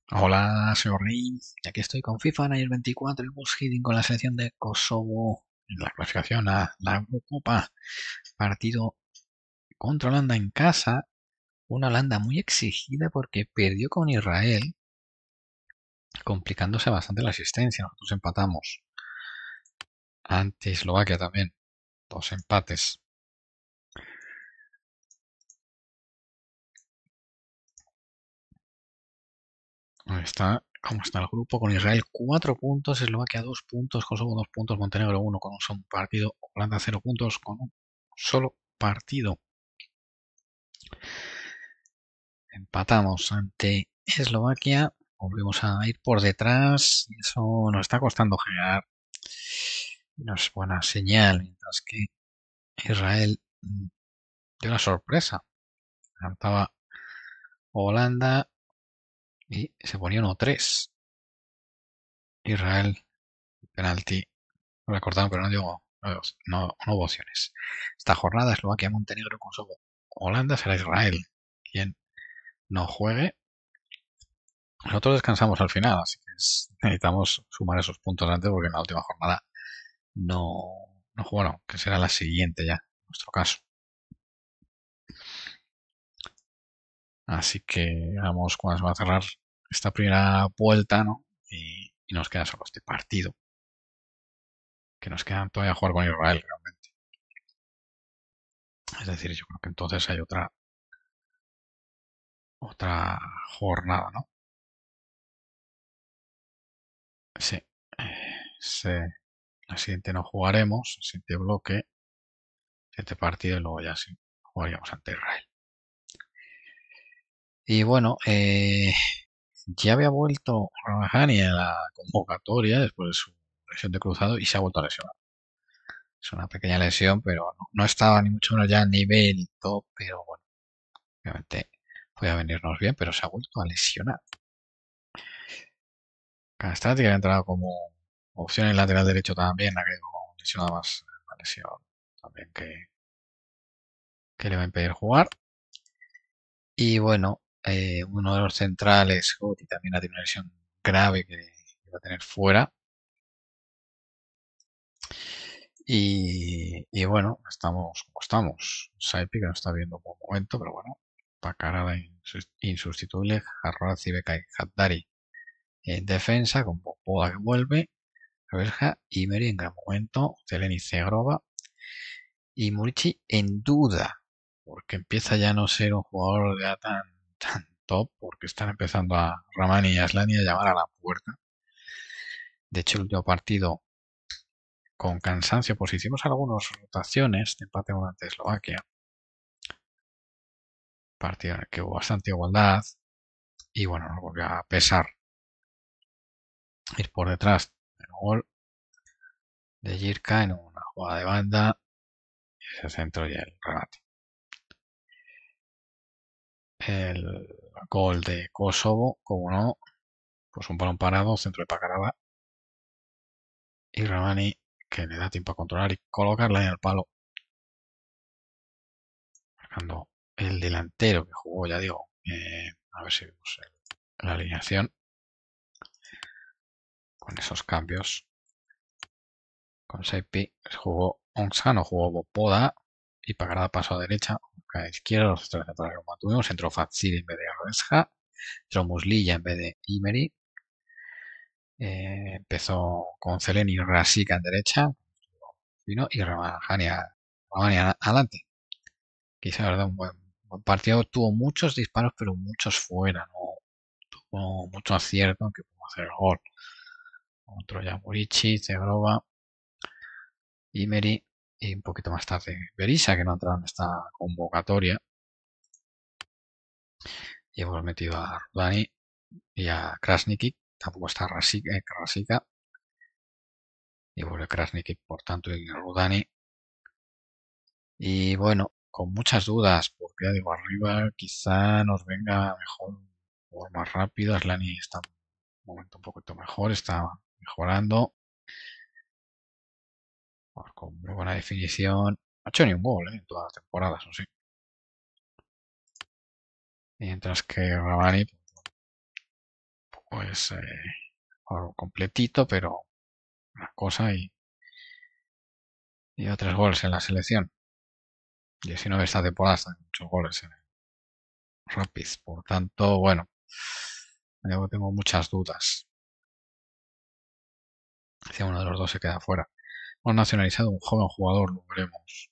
Hola, soy Rey. Y aquí estoy con FIFA Night 24 y Bull Hitting con la selección de Kosovo en la clasificación a la Eurocopa. Partido contra Holanda en casa. Una Holanda muy exigida porque perdió con Israel, complicándose bastante la asistencia. Nosotros empatamos ante Eslovaquia también. Dos empates. Ahí está. ¿Cómo está el grupo? Con Israel 4 puntos, Eslovaquia 2 puntos, Kosovo 2 puntos, Montenegro 1 con un solo partido, Holanda 0 puntos con un solo partido. Empatamos ante Eslovaquia, volvemos a ir por detrás y eso nos está costando generar y no es buena señal, mientras que Israel dio la sorpresa. Cantaba Holanda y se ponía 1-3. Israel, penalti, lo recordaron, pero no hubo opciones. Esta jornada Eslovaquia, Montenegro, Kosovo, Holanda será Israel quien no juegue. Nosotros descansamos al final, así que necesitamos sumar esos puntos antes porque en la última jornada no jugaron, que será la siguiente ya, en nuestro caso. Así que vamos cuando se va a cerrar esta primera vuelta, ¿no? Y nos queda solo este partido, que nos quedan todavía jugar con Israel realmente. Es decir, yo creo que entonces hay otra jornada, ¿no? Sí. La siguiente no jugaremos, el siguiente bloque, el siguiente partido y luego ya sí jugaríamos ante Israel. Y bueno, ya había vuelto Ramahani a la convocatoria después de su lesión de cruzado y se ha vuelto a lesionar. Es una pequeña lesión, pero no estaba ni mucho menos ya a nivel top, pero bueno, obviamente podía venirnos bien, pero se ha vuelto a lesionar. Castrati que había entrado como opción en lateral derecho también, ha quedado lesionado más una lesión también que le va a impedir jugar. Y bueno, uno de los centrales, Gotti, también ha tenido una lesión grave que va a tener fuera. Y bueno, estamos como estamos. Saipi que no está viendo un buen momento, pero bueno, Pacarada insustituible, Jarraz, Ibeka y Haddari en defensa, con Popoda que vuelve, Berja, Imeri en gran momento, Zeleni Zegrova y Murici en duda, porque empieza ya a no ser un jugador ya tan top, porque están empezando a Ramani y Aslani a llamar a la puerta. De hecho, el último partido con cansancio, pues hicimos algunas rotaciones de empate ante Eslovaquia, partido en el que hubo bastante igualdad y bueno, nos volvió a pesar ir por detrás del gol de Jirka en una jugada de banda, ese centro y el remate. El gol de Kosovo, como no, pues un balón parado, centro de Pacarada y Ramani que le da tiempo a controlar y colocarla en el palo, marcando el delantero que jugó, ya digo, a ver si vemos la alineación con esos cambios. Con Saipi jugó Onsano, jugó Bopoda y Pagarada pasó a derecha, a izquierda, los tres centrales lo mantuvimos, entró Fazil en vez de Arresja, entró Muslilla en vez de Imeri, empezó con Zeleni y Rasica en derecha, y Ramani adelante. Quizá, verdad, un buen partido, tuvo muchos disparos, pero muchos fuera, no tuvo mucho acierto que pudo hacer el gol. Otro ya Murici, Zegrova, Imeri y un poquito más tarde Berisa, que no ha entrado en esta convocatoria. Y hemos metido a Rudani y a Krasniki. Tampoco está Krasika. Y vuelve Krasniki, por tanto, y Rudani. Y bueno, con muchas dudas, porque ya digo, arriba quizá nos venga mejor o más rápido. Aslani está en un momento un poquito mejor, está mejorando. Con muy buena definición. No ha hecho ni un gol en todas las temporadas, o sí. Mientras que Ramani, un pues juego completito, pero una cosa y 3 goles en la selección. 19 esta temporada, están muchos goles en el Rapids. Por tanto, bueno, yo tengo muchas dudas. Si uno de los dos se queda fuera. Hemos nacionalizado un joven jugador, lo veremos.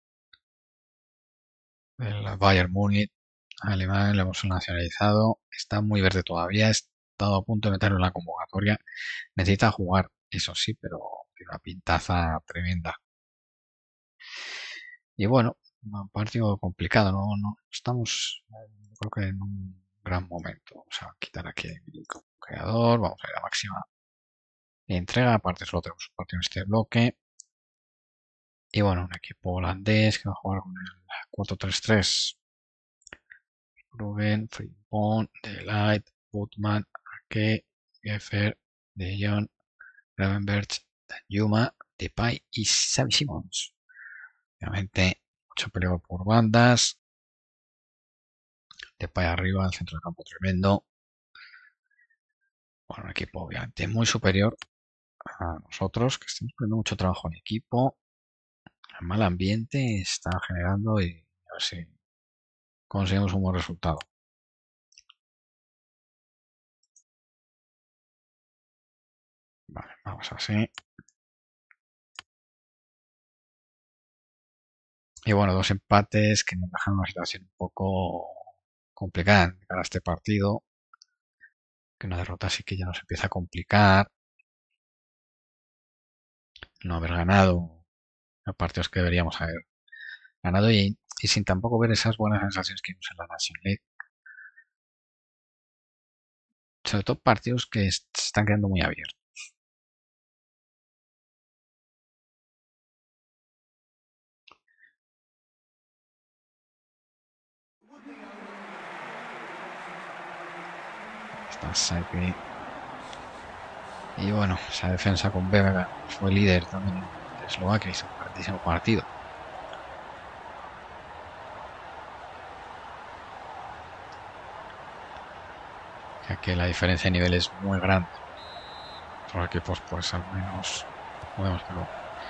El Bayern Múnich, alemán, lo hemos nacionalizado. Está muy verde todavía. He estado a punto de meterlo en la convocatoria. Necesita jugar, eso sí, pero tiene una pintaza tremenda. Y bueno, un partido complicado, no estamos, creo que en un gran momento. Vamos a quitar aquí el creador, vamos a ir a máxima entrega, aparte solo tenemos un partido en este bloque. Y bueno, un equipo holandés que va a jugar con el 4-3-3. Ruben, Frimpong, De Ligt, Botman, Ake, Geffer, De Jong, Gravenberch, Danjuma, Depay y Xavi Simons. Obviamente, mucho peligro por bandas. Depay arriba, el centro del campo tremendo. Bueno, un equipo obviamente muy superior a nosotros, que estamos poniendo mucho trabajo en equipo. El mal ambiente está generando y a ver si conseguimos un buen resultado. Vale, vamos así. Y bueno, 2 empates que nos dejan una situación un poco complicada para este partido. Que una derrota sí que ya nos empieza a complicar. No haber ganado los partidos que deberíamos haber ganado y sin tampoco ver esas buenas sensaciones que vimos en la National League. Sobre todo partidos que se están quedando muy abiertos. Está Saipi. Y bueno, esa defensa con Bebega fue líder también de Eslovaquia, hizo un grandísimo partido. Ya que la diferencia de nivel es muy grande. Los equipos pues al menos podemos, pero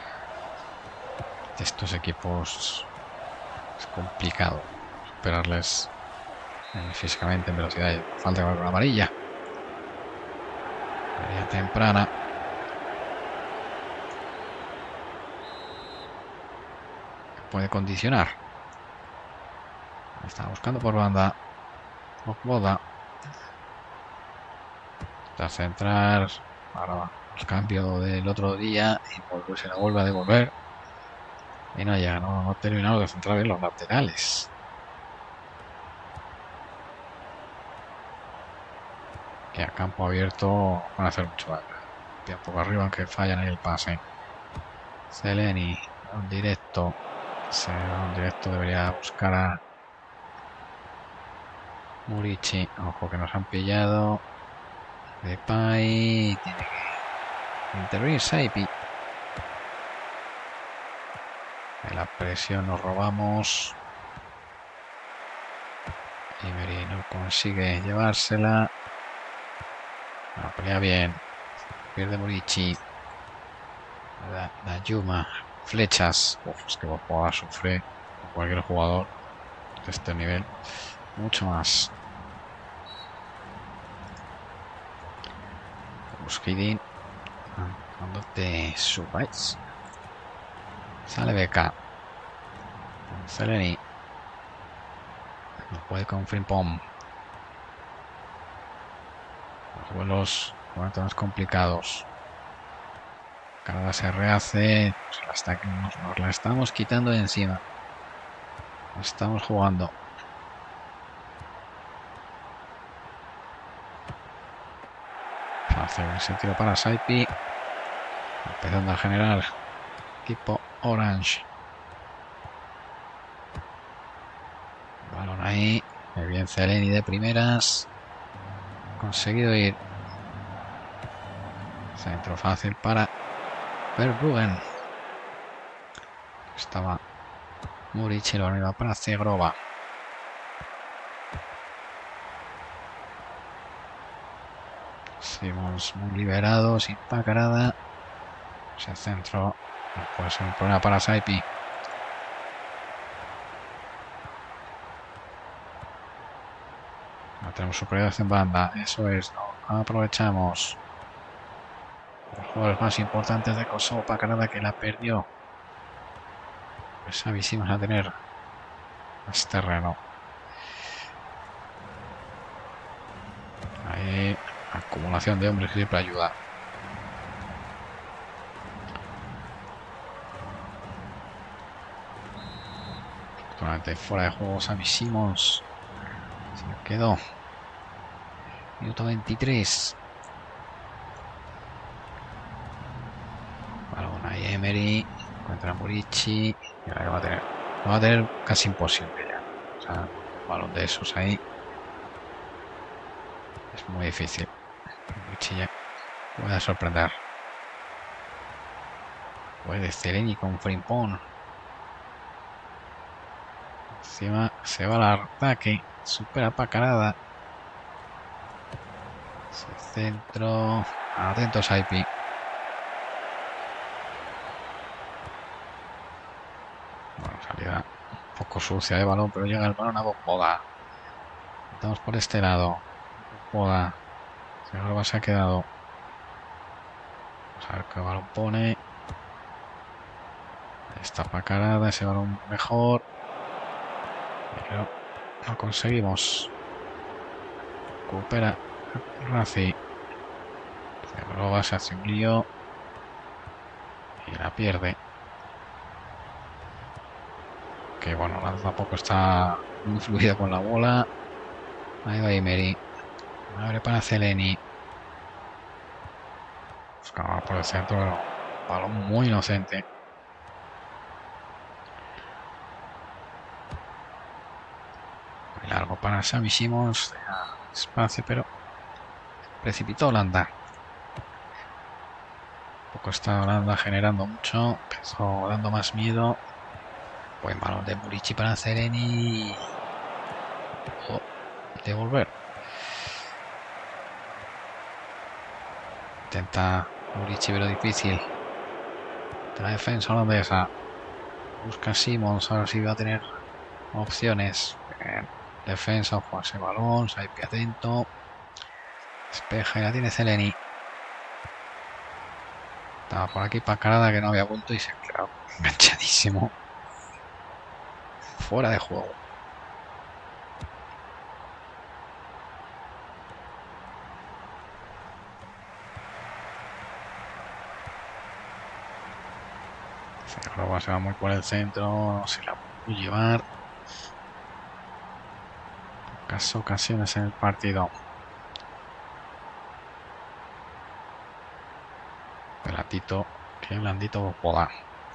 de estos equipos es complicado superarles físicamente en velocidad. Falta con la amarilla. Amarilla temprana. Puede condicionar. Está buscando por banda. Boda. Está centrar. Ahora va. El cambio del otro día. Y se la vuelve a devolver. Y no llega. No terminamos de centrar bien los laterales. Que a campo abierto van a hacer mucho daño. Un poco arriba aunque fallan en el pase. Zeleny. Un directo. Un directo debería buscar a Murici, ojo que nos han pillado. Depay, tiene que intervenir Saipi. En la presión nos robamos. Emery no consigue llevársela. La pelea bien. Pierde Murici. Danjuma. Flechas. Uf, es que vos podrás sufrir cualquier jugador de este nivel. Mucho más. Busquidin. Cuando te subáis. Sale BK. Zeleny. No puede con Frimpong. Los vuelos más complicados. Canadá se rehace. Nos la estamos quitando de encima. Estamos jugando. Fácil ese tiro para Saipi. Empezando a generar equipo Orange. Balón ahí. Muy bien Zeleny de primeras. Conseguido ir. Centro fácil para Verbruggen. Estaba Murici, lo arriba para Zegrova. Seguimos muy liberados, sin pacarada. Ese centro no puede ser un problema para Saipi. No tenemos superioridad en banda, eso es, no aprovechamos. Los jugadores más importantes de Kosovo, pacarada que la perdió. Pues avisimos a tener más terreno. Hay acumulación de hombres que siempre ayuda. Actualmente fuera de juego Xavi Simons. Se quedó. Minuto 23. Balón ahí Emery. Encuentra a Murici. Y ahora va a tener casi imposible ya. O sea, un balón de esos ahí. Es muy difícil. Murici ya puede sorprender. Puede Zeleny con Frimpong. Encima se va al ataque. Supera Pacarada. Ese centro. Atentos a IP. Bueno, salida un poco sucia de balón, pero llega el balón a Boboda. Estamos por este lado. Boboda. Ahora se ha quedado. Vamos a ver qué balón pone. Está Pacarada. Ese balón mejor. Pero no conseguimos. Recupera Razi. Se roba, se hace un lío. Y la pierde. Que bueno, tampoco está muy fluida con la bola. Ahí va Emery. Abre para Zeleny. Buscaba por el centro, pero balón muy inocente. Muy largo para Xavi Simons. Espacio, pero precipitó Holanda. Poco está Holanda generando mucho. Empezó dando más miedo. Buen balón de Murici para Zeleny. Devolver. Intenta Murici, pero difícil. De la defensa holandesa. Busca Simons. Ahora sí va a tener opciones. Bien. Defensa, juega ese balón. Saipi atento. Despeja y la tiene Zeleny. Estaba por aquí Pacarada que no había vuelto y se ha quedado enganchadísimo. Fuera de juego. Ahora se va muy por el centro. No se la puede llevar. Pocas ocasiones en el partido. Pelatito. Qué blandito Boboda.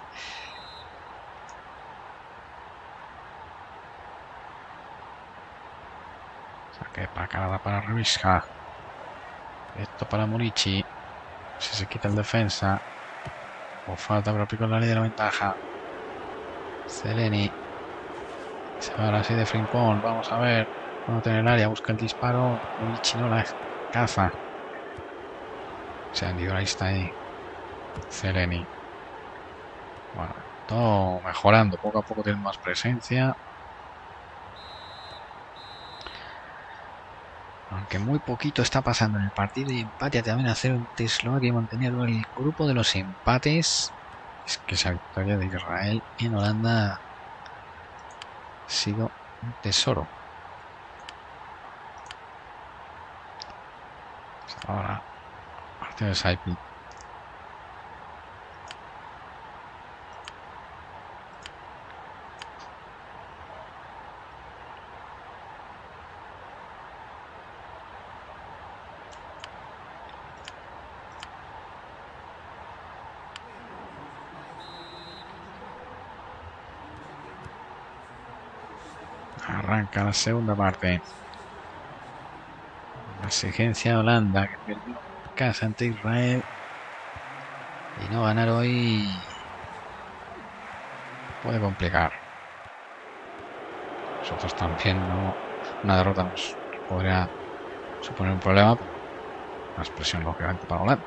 Saque Pacarada para Revisca. Esto para Murici. Si se quita el defensa. O falta, pero pico en la línea de la ventaja. Zeleny. Se va ahora así de Frimpong. Vamos a ver. Cuando tiene el área, busca el disparo. Murici no la caza. Se ha ido, ahí está ahí. Zeleny. Bueno, todo mejorando. Poco a poco tiene más presencia. Aunque muy poquito está pasando en el partido y empate también a 0 ante Eslovaquia y mantener el grupo de los empates. Es que esa victoria de Israel en Holanda ha sido un tesoro. Ahora, partido de Saipi. Arranca la segunda parte. La exigencia de Holanda que perdió en casa ante Israel. Y no ganar hoy puede complicar. Nosotros también no. Una derrota nos podría suponer un problema. Más presión, lógicamente, para Holanda.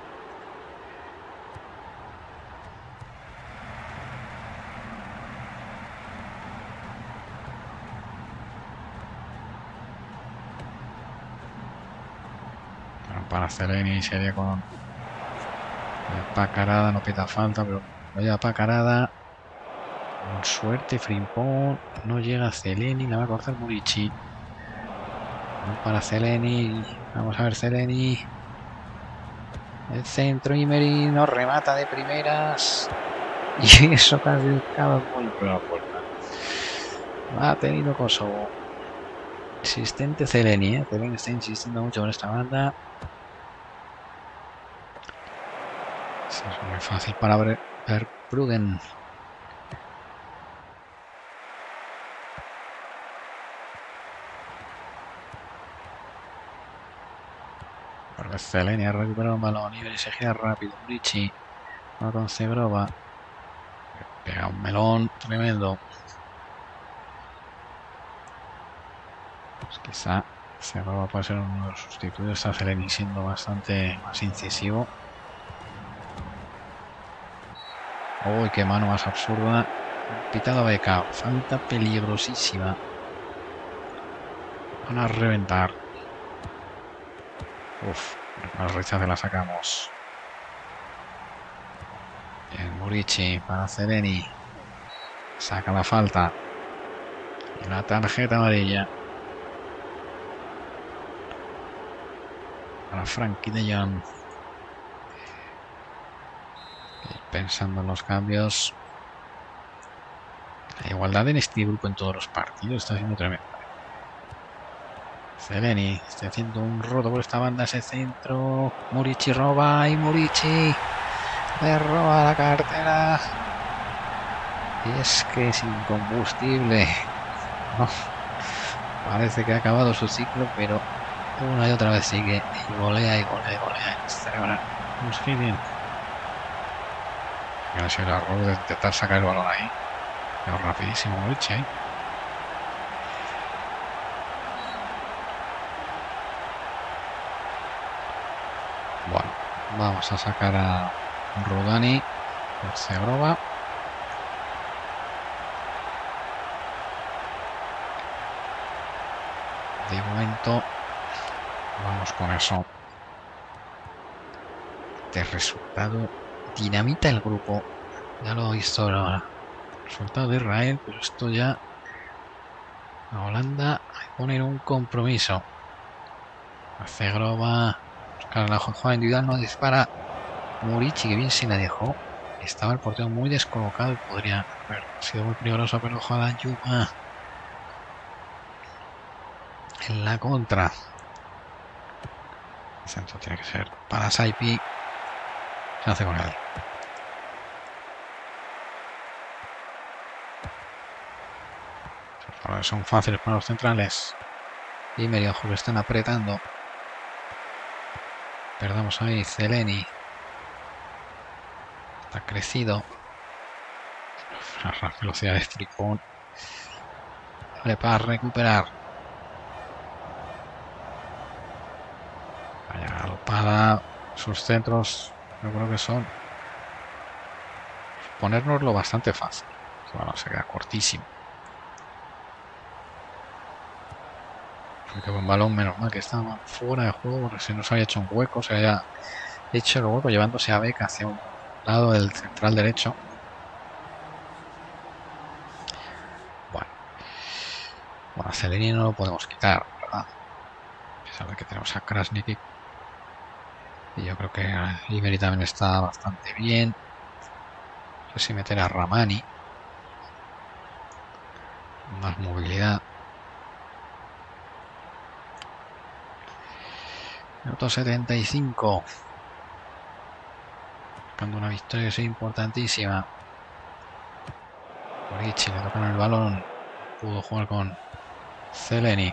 Para Zeleni sería con Pacarada, no pita falta, pero vaya Pacarada. Con suerte, Frimpong. No llega Zeleni, la va a cortar Murici. Para Zeleni. Vamos a ver Zeleni. El centro, Imeri nos remata de primeras. Y eso casi cada golpe a la puerta. Ha tenido Kosovo. Insistente Zeleni, Zeleni está insistiendo mucho con esta banda. Eso es muy fácil para Verbruggen. Porque Zeleni ha recuperado un balón y se gira rápido. Murici va con Zegrova. Pega un melón tremendo. Pues quizá Zegrova puede ser uno de los sustitutos. Está Zeleni siendo bastante más incisivo. Uy, qué mano más absurda. Pitado Beca. Falta peligrosísima. Van a reventar. Uf, la rechace la sacamos. Bien, Murici para Zeleni. Saca la falta. Y la tarjeta amarilla. Para Frankie de Jong. Pensando en los cambios. La igualdad en este grupo en todos los partidos está siendo tremenda. Zeleni está haciendo un roto por esta banda, ese centro. Murici roba y Murici le roba la cartera. Y es que es incombustible. No, parece que ha acabado su ciclo, pero una y otra vez sigue y golea y golea y golea. Celebra un hitting. Ha sido el error de intentar sacar el balón ahí. Pero rapidísimo Murici ahí. Bueno, vamos a sacar a Rudani por Zegrova. De momento vamos con eso. De resultado dinamita el grupo. Ya lo he visto ahora. Resultado de Israel, pero esto ya a Holanda hay que poner un compromiso. A Zegrova. Buscar la jugada individual, no dispara. Murici, que bien se la dejó. Estaba el portero muy descolocado y podría haber sido muy peligroso, pero ojalá Yuma en la contra. El centro tiene que ser para Saipi. Se hace con él. Los balones son fáciles para los centrales. Y medio lo están apretando. Perdamos ahí Zeleni. Está crecido. La velocidad de Frimpong. Vale, para recuperar. Vaya galopada. Sus centros, yo creo que son ponérnoslo bastante fácil. Bueno, se queda cortísimo. Porque un balón, menos mal que estaba fuera de juego, porque se nos había hecho un hueco, se había hecho el hueco llevándose a Beca hacia un lado del central derecho. Bueno, a Zeleni no lo podemos quitar, ¿verdad? A pesar de que tenemos a Krasniqi. Y yo creo que Imeri también está bastante bien. No sé si meter a Ramani. Más movilidad. Minuto 75. Buscando una victoria que es importantísima. Murici le tocan el balón. Pudo jugar con Zeleni.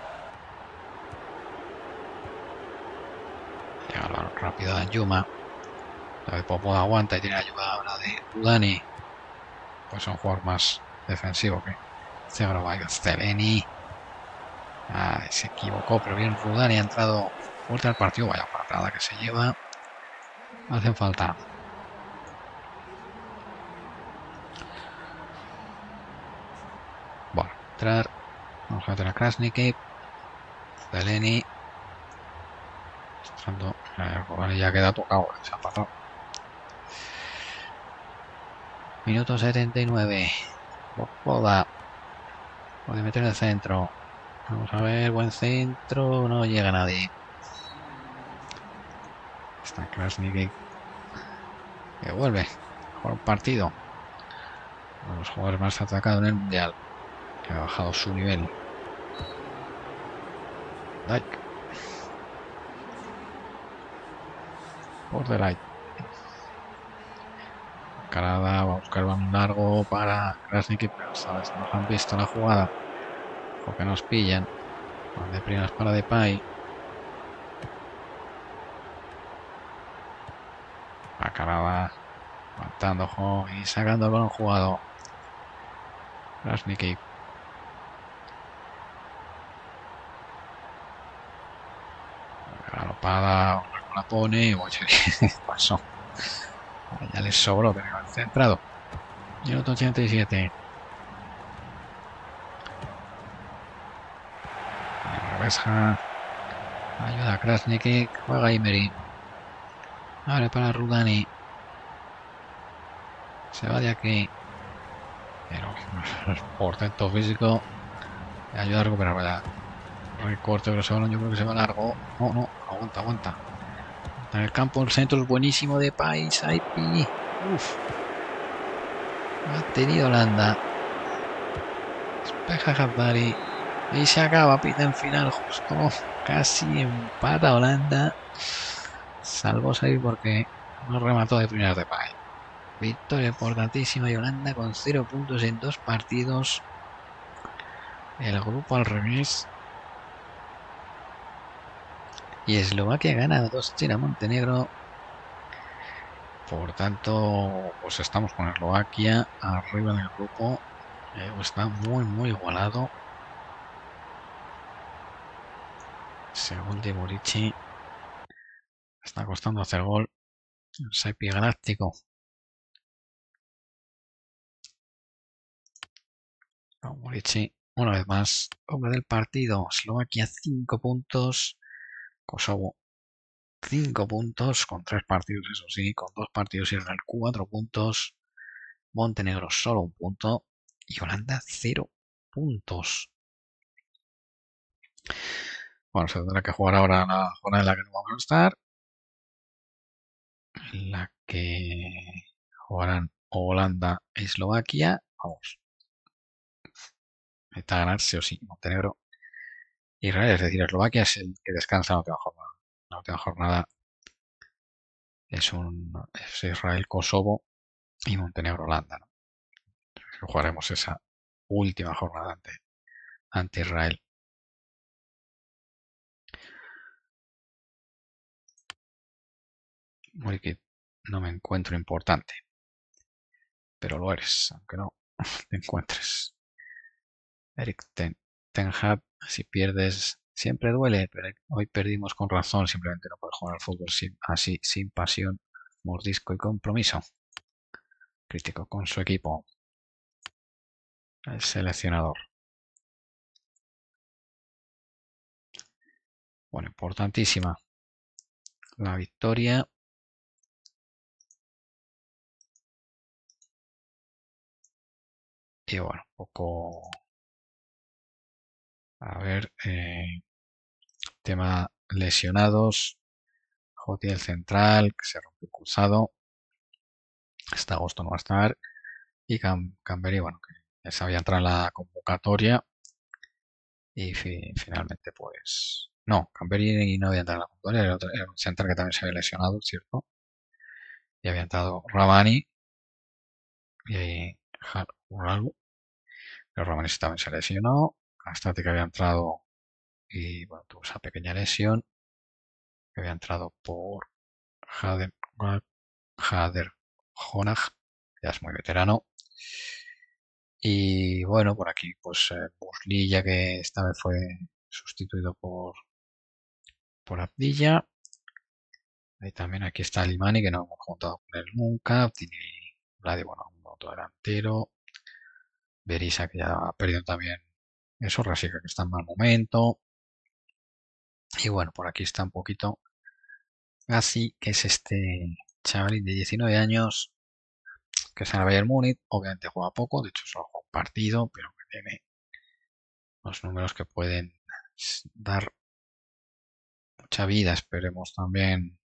Llega el balón rápido de Yuma. La de Popov aguanta y tiene ayuda ahora de Rudani. Pues son jugadores más defensivos que Zegrova y Zeleni. Se equivocó, pero bien Rudani ha entrado vuelta al partido. Vaya patada que se lleva. Hacen falta. Bueno, entrar. Vamos a meter a Krasniki. Delaney. Entrando. Ya queda tocado. Se ha pasado. Minuto 79. Boda. Puede meter el centro. Vamos a ver. Buen centro. No llega nadie. Está Krasniki. Que vuelve. Mejor partido. Uno de los jugadores más atacados en el mundial. Que ha bajado su nivel. Dyke. Por delay. Carada va a buscar un largo para Krasniki, pero sabes, nos han visto la jugada. Porque nos pillan. Van de primeras para Depay. A Carada aguantando juego y sacando el balón jugado. Krasniki. Galopada, la pone y pasó. Ya les sobró, pero centrado. Minuto 87. Regresa. Ayuda a Krasniki. Juega Emery. Abre para Rudani. Se va de aquí. Pero el portento físico le ayuda a recuperar. Vaya. Recorte, pero ese balón yo creo que se va largo. No, no. Aguanta. En el campo el centro es buenísimo de Pais. Saipi. Uf. Ha tenido Holanda. Despeja Haddari. Y se acaba. Pita en final justo. Casi empata Holanda. Salvo Saipi porque no remató de primeras de Pais. Victoria importantísima de Holanda con 0 puntos en 2 partidos. El grupo al revés. Y Eslovaquia gana 2-0 a Montenegro. Por tanto, pues estamos con Eslovaquia arriba en el grupo. Está muy igualado. Según de Borici. Está costando hacer gol. Saipi Galáctico. Borici, una vez más, hombre del partido. Eslovaquia 5 puntos. Kosovo 5 puntos con 3 partidos, eso sí, con 2 partidos Israel 4 puntos, Montenegro solo 1 punto y Holanda 0 puntos. Bueno, se tendrá que jugar ahora la jornada en la que no vamos a estar, en la que jugarán Holanda e Eslovaquia. Vamos, necesita ganar sí o sí Montenegro. Israel, es decir, Eslovaquia es el que descansa en la última jornada. La última jornada es Israel-Kosovo y Montenegro-Holanda, ¿no? Jugaremos esa última jornada ante Israel. Muy que no me encuentro importante, pero lo eres, aunque no te encuentres. Eric Ten Hag, si pierdes siempre duele, pero hoy perdimos con razón, simplemente no puedes jugar al fútbol así, sin pasión, mordisco y compromiso. Crítico con su equipo, el seleccionador. Bueno, importantísima la victoria. Y bueno, un poco, a ver, tema lesionados. Joti el central, que se rompió el cruzado. Hasta agosto no va a estar. Y Camberi, bueno, que ya se había entrado en la convocatoria. Y finalmente, pues. No, Camberi no había entrado en la convocatoria. Era un central que también se había lesionado, ¿cierto? Y había entrado Ramani y Uralu. Pero Ramani también se lesionó. Castati que había entrado y bueno, tuvo esa pequeña lesión. Que había entrado por Jader Honag, ya es muy veterano. Y bueno, por aquí, pues Muslilla, que esta vez fue sustituido por por Abdilla. Ahí también aquí está Limani, que no hemos juntado con él nunca. Tiene bueno, un otro delantero. Berisha, que ya ha perdido también eso. Rasica, que está en mal momento. Y bueno, por aquí está un poquito Gassi, que es este chavalín de 19 años que está en el Bayern Múnich. Obviamente juega poco, de hecho solo juega un partido, pero que tiene unos números que pueden dar mucha vida. Esperemos también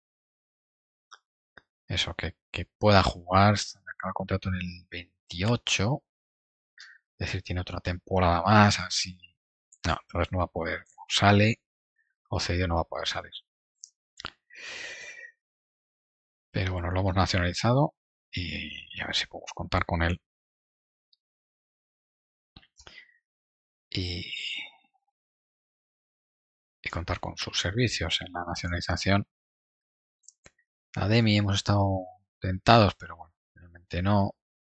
eso, que pueda jugar. Acaba el contrato en el 28, es decir, tiene otra temporada más, así. No, entonces no va a poder, o sale o cedido, no va a poder salir. Pero bueno, lo hemos nacionalizado y a ver si podemos contar con él. Y, y contar con sus servicios en la nacionalización. A Demi hemos estado tentados, pero bueno, realmente no.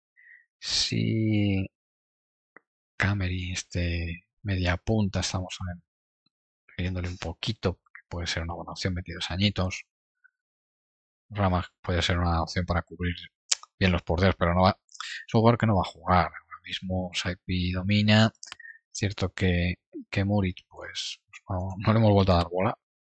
Si Camery, este media punta, estamos pidiéndole un poquito, porque puede ser una buena opción, 22 añitos. Rama puede ser una opción para cubrir bien los porteros, pero no va. Es un jugador que no va a jugar. Ahora mismo Saipi domina. Cierto que Muric, pues no le hemos vuelto a dar bola.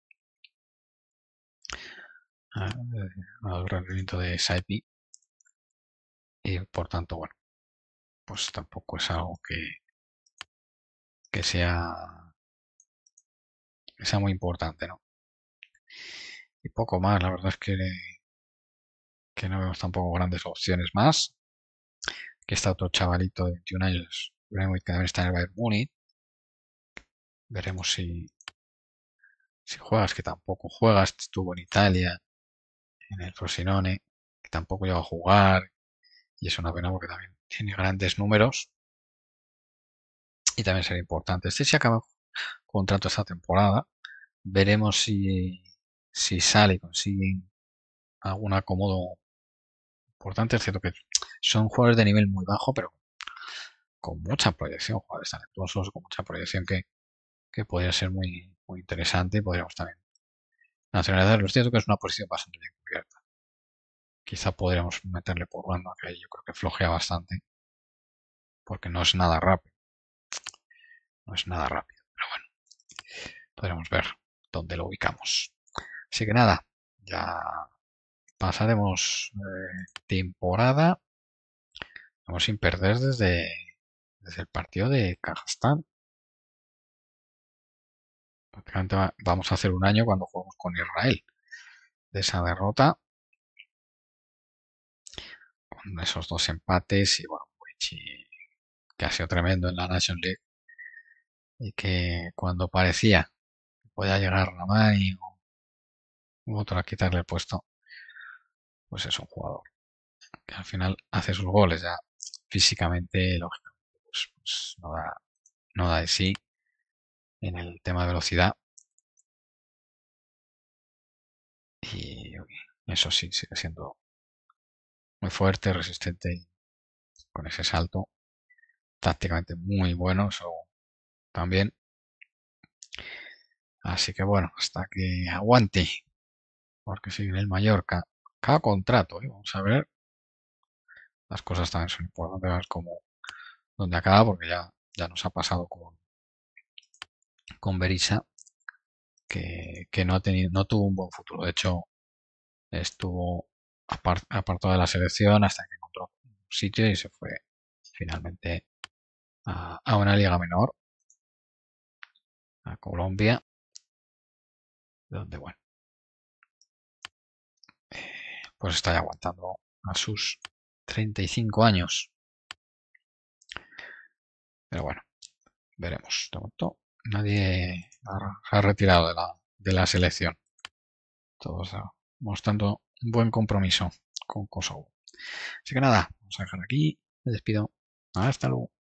Al rendimiento de Saipi. Y por tanto, bueno, pues tampoco es algo que sea muy importante, ¿no? Y poco más, la verdad es que no vemos tampoco grandes opciones más. Aquí está otro chavalito de 21 años, que también está en el Bayern Múnich. Veremos si juegas, que tampoco juegas. Estuvo en Italia, en el Frosinone, que tampoco llegó a jugar. Y es una pena porque también tiene grandes números. Y también será importante. Este se acaba contrato esta temporada. Veremos si sale y consigue algún acomodo importante. Es cierto que son jugadores de nivel muy bajo, pero con mucha proyección, jugadores talentosos, con mucha proyección que podría ser muy, muy interesante y podríamos también nacionalizarlo. Es cierto que es una posición bastante bien cubierta. Quizá podríamos meterle por banda, que yo creo que flojea bastante, porque no es nada rápido. No es nada rápido, pero bueno, podremos ver dónde lo ubicamos. Así que nada, ya pasaremos temporada. Vamos sin perder desde el partido de Kazajstán. Prácticamente vamos a hacer un año cuando jugamos con Israel de esa derrota, con esos dos empates y bueno, que ha sido tremendo en la National League y que cuando parecía que podía llegar Ramani u otro a quitarle el puesto, pues es un jugador que al final hace sus goles ya físicamente, lógicamente, pues no da de sí en el tema de velocidad y eso sí, sigue siendo muy fuerte, resistente con ese salto, tácticamente muy bueno, eso también. Así que bueno, hasta que aguante, porque sigue en el Mallorca. Cada contrato, vamos a ver. Las cosas también son importantes, ver cómo, dónde acaba, porque ya nos ha pasado con Berisha, que no tuvo un buen futuro. De hecho, estuvo apartado de la selección hasta que encontró un sitio y se fue finalmente a una liga menor, a Colombia, donde bueno, pues está ya aguantando a sus 35 años. Pero bueno, veremos. De momento nadie se ha retirado de la selección. Todos mostrando un buen compromiso con Kosovo. Así que nada, vamos a dejar aquí. Me despido. Hasta luego.